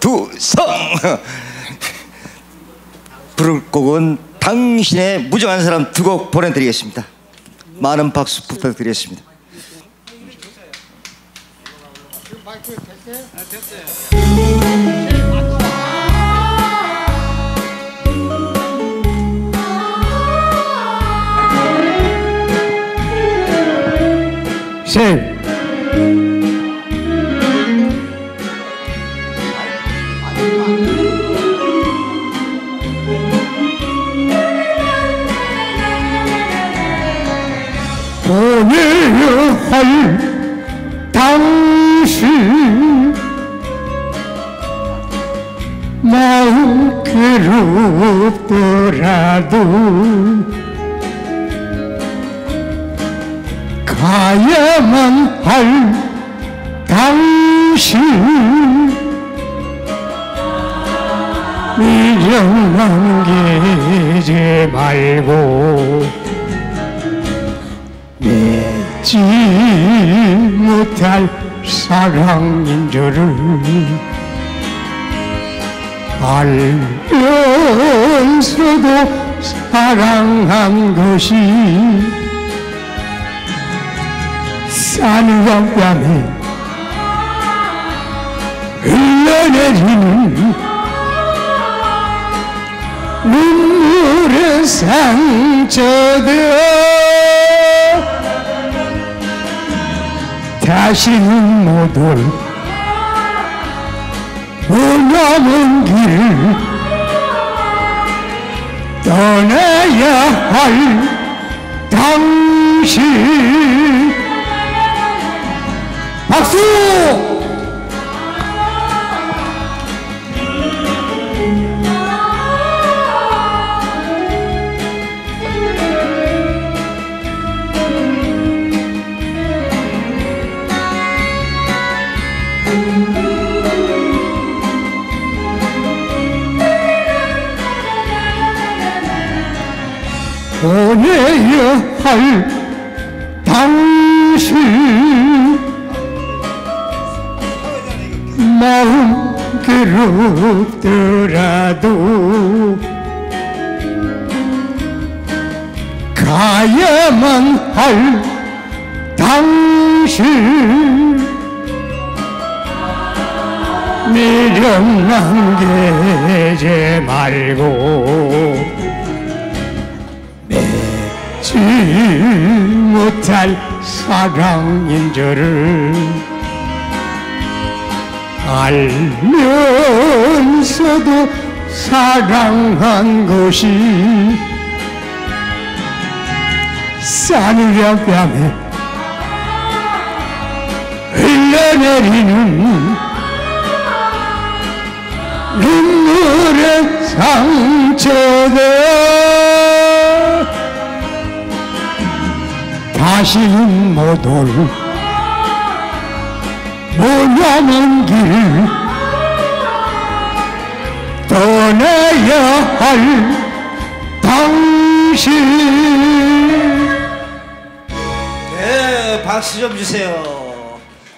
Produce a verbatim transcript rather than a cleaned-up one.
두성. 부를 곡은 당신의 무정한 사람 두 곡 보내드리겠습니다. 많은 박수 부탁드리겠습니다. 셋. 보내야 할 당신 마음 괴롭더라도 가야만 할 당신 미련 남기지 말고 맺지 못할 사랑인 줄을 알면서도 사랑한 것이 산과 뺨에 흘러내리는 눈물의 상처들 다시는 못 올 머나먼 길을 떠나야 할 당신. 박수! 보내야 할 당신 마음 괴롭더라도 가야만 할 당신 미련 남기지 말고 맺지 못할 사랑인 줄을 알면서도 사랑한 것이 싸늘한 뺨에 흘러내리는 눈물의 상처들 다시는 못 올 머나먼 길 떠나야 할 당신. 네, 박수 좀 주세요.